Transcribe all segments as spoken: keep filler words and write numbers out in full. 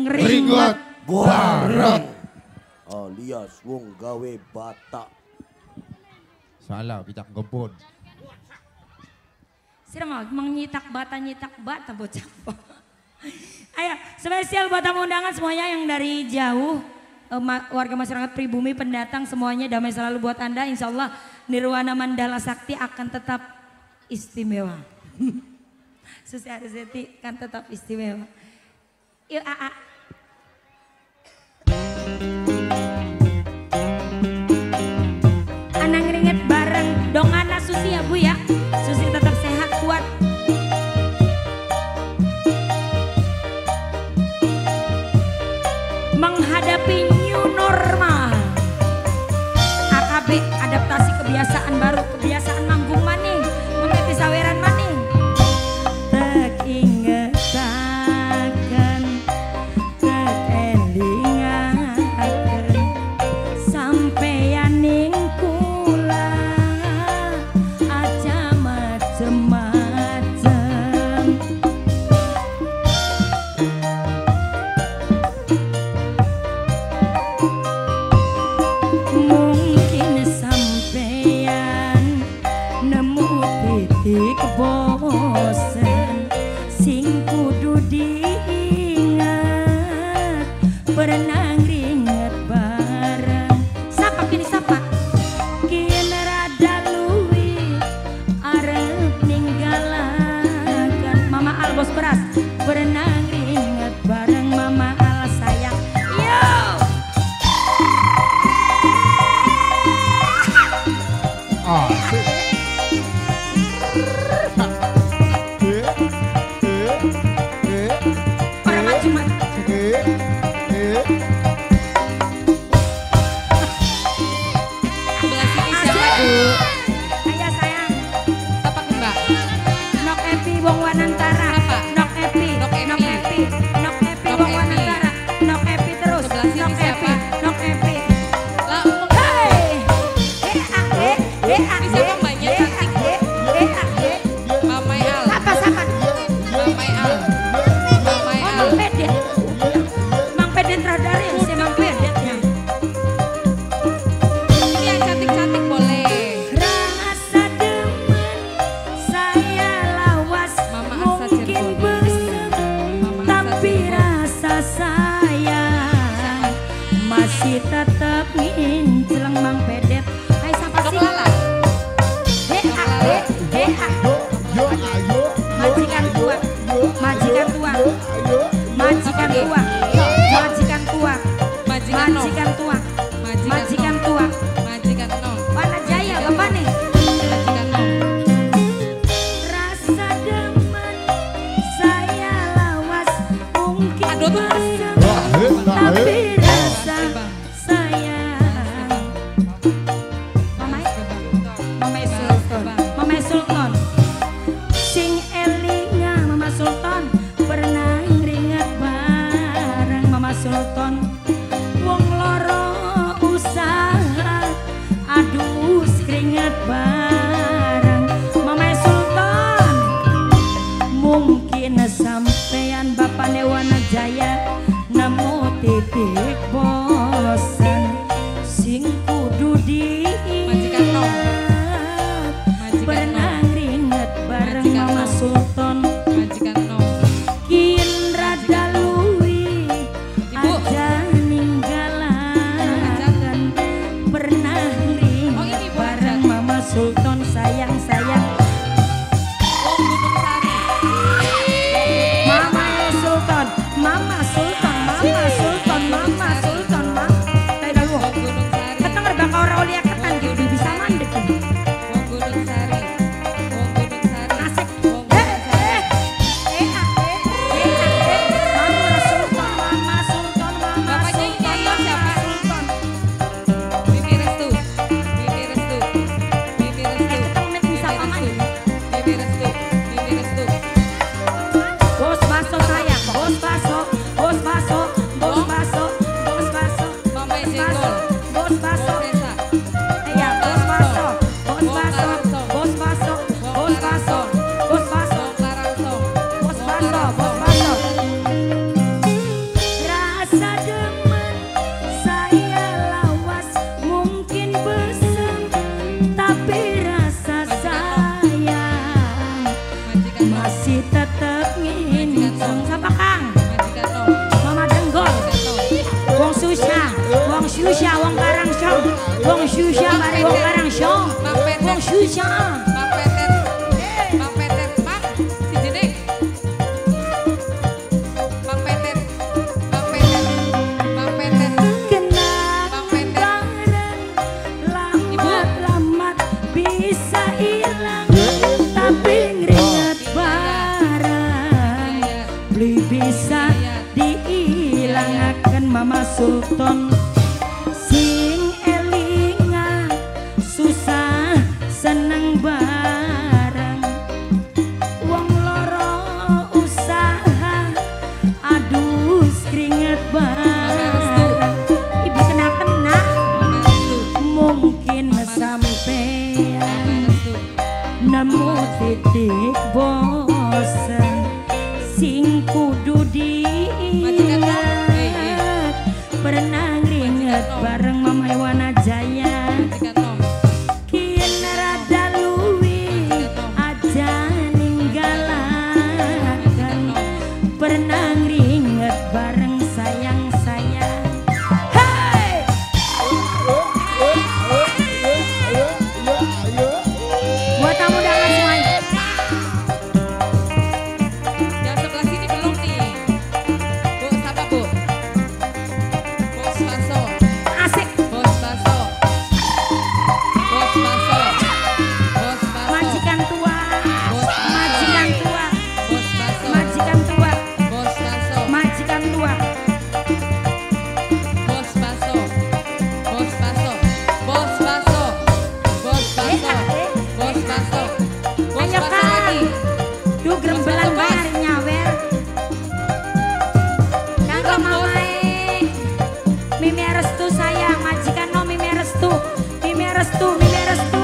ngeringet bareng alias wong gawe batak. Salah, picak gebon. Sirama menyitak bata nyitak bata bocah. Ayo spesial buat tamu undangan semuanya yang dari jauh, warga masyarakat pribumi pendatang semuanya damai selalu buat Anda. Insya Allah Nirwana Mandala Sakti akan tetap istimewa. Susi Arizeti kan tetap istimewa. Yuk A A. Anak ngeringet bareng dong anak Susi ya Bu ya. Susi tetap sehat kuat. Menghadapi new normal. A K B adaptasi kebiasaan baru, kebiasaan manggung maning, memeti saweran maning. Tak inget akan, tak elingaken, sampeyan ning kula aja macem-macem. Mungkin sampeyan nemu titik bosen sing kudu diingat, pernah ngeringet bareng. Sapa kini sapa kini rada luwi arep ninggalakan. Mama Al bos beras pernah ngeringet bareng. Mama Al sayang yo. Asik. Orang maju maju. Sebelah sini siapa Bu? Ayo sayang. Apa Mbak? Nok Epi Wong Wanantara. Apa? Nok Epi. Nok Epi. Nok Epi. Nok Epi Nok Wong Epi. Wanantara. Nok Epi terus. Sebelah sini Nok siapa? Epi. Nok Epi. Lah, Hei. Eh ah eh. Eh ah Ini eh. siapa mbaknya Eh cantik? ah eh. Eh ah eh. Mamai Al. Sapa sapa. Mamai Al. Mamai Oh Al. Mang Pedet. Mang Pedet radar ya si Mang Pedetnya. Ini yang cantik-cantik boleh. Rasa demen saya lawas. Mama Asa Mungkin Cirebon. besar. Mama Asa Tapi Cirebon. rasa sayang masih tetap nginceleng Mang Pedet. Hai siapa Dok sih? Lala. He ah he he ah. Yo, ayo. Majikan tua, majikan tua, majikan tua, majikan tua, Majikan Nom. majikan tua, Majikan majikan Nom. tua. Majikan Nom. Wana Jaya apa nih? Majikan Nom. Rasa demen saya lawas mungkin Aduh, tuh. besar. Wah, he, nah, Tapi he. rasa Bang. sayang. Mamai, Mamai Sultan, Mamai Sultan. Sing elinga Mama Sultan pernah ngeringet bareng Mama Sultan. Wong loro usaha aduh keringet bareng Mama Sultan. Mungkin sampeyan Bapak Newana Jaya nemu titik bosen sing kudu Majikan Nom. diingat, Majikan pernah Nom. ngeringet bareng Majikan Mama Nom. Sultan. Majikan Nom. Kin rada luwi Ibu. aja ninggalakan, pernah Oh, ini ngeringet Bu bareng Ajat. Mama Sultan sayang sayang. Wong Gunung Sari. Mama Sultan, Mama Sultan, Mama Sultan, Mama Sultan, Mama. Tahu dah lu. Wong Gunung Sari. Keteng rebang ora ulia ketan gitu bisa mandek. Wong Gunung Sari. Wong Gunung Sari. Asik. Wong Eh, Gunung Sari. eh, eh, ah, eh, eh, ah, eh. Mama Sultan, Mama Sultan, Mama Bapaknya ini Sultan, ayo siapa? Mama Sultan. Bibi Restu. Bibi Restu. Bibi Restu. Eh, keteng met bisa Bibi paman. Restu. Bibi Restu. Bibi Restu. Bos baso sayang, bos baso, bos susah wong karang syong. Wong susah mari wong karang syong. Wong susah. Bang Petet, Bang Petet, Bang, si Jenik. Bang Petet, Bang Petet, Bang Petet. Kenang Bang Petet. bareng lamat-lamat bisa hilang. Tapi ngeringet bareng beli bisa diilangaken Mama Sultan. Sing elinga susah seneng bareng. Wong loro usaha aduh keringet bareng. Ibu kena-kena mungkin sampean nemu titik bosen sing kudu diingat. Pernah ngeringet bareng Mama Iwana Jaya. Kien rada luwi aja ninggalakan. Pernah ngeringet bareng sayang-sayang. Hey! Buat tamu undangan semuanya. Yang sebelah sini belum nih. Bu, siapa Bu? Bos Baso. Asik. Bos Baso. Bos Baso. Bos Baso. Majikan tua. Majikan tua. Bos Baso. Majikan tua. Bos Baso. Majikan tua. Bos Baso. Bos Baso. Bos Baso. Bos Baso. Bos Baso. Bos Ayo Baso Kang. lagi. Duh gerembelan Bos, Bos. bari nyawer. Kang Romamae. Mimi restu sayang, majikan no Mimi restu. Mimi restu, Mimi restu.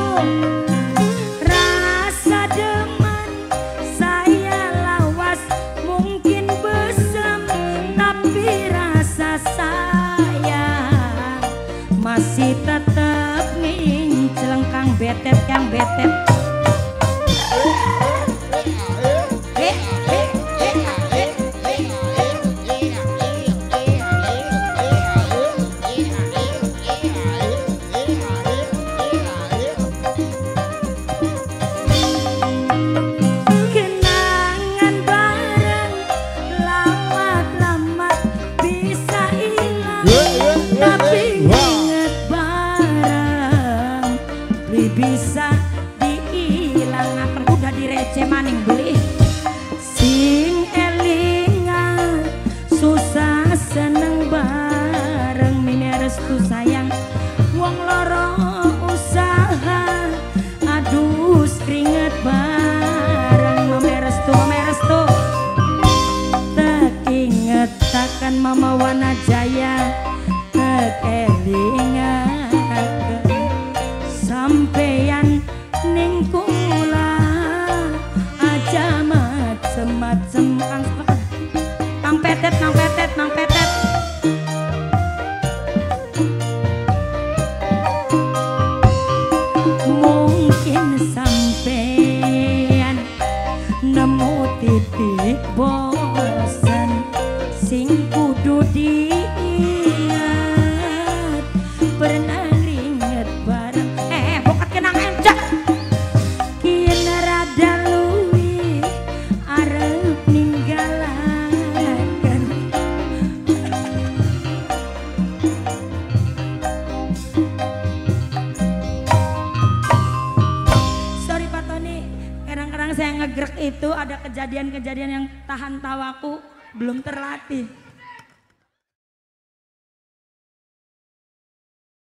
Rasa demen saya lawas mungkin besem, tapi rasa sayang masih tetap nginceleng Kang Betet, Kang Betet. Eh, eh, eh, eh, eh. Kenangan bareng lamat-lamat bisa hilang. Tapi inget bareng beli bisa diilangaken. Udah direce maning beli. Sing elingan susah seneng bareng. Mimi restu sayang wong loro usaha aduh keringet bareng. Mami restu, Mami restu. Tak inget takkan Mama Wana Jaya. Tak elingaken sampeyan ning kula aja macem-macem. Kang Kang Petet, Kang Petet, Kang Petet. Mungkin sampean nemu titik bosan sing kudu diingat. Pernah ngeringet bareng eh bokat kenang encak. Kien rada luwi arep ninggalaken. Sorry Pak Tony, kadang-kadang saya ngegrek itu ada kejadian-kejadian yang tahan tawaku belum terlatih.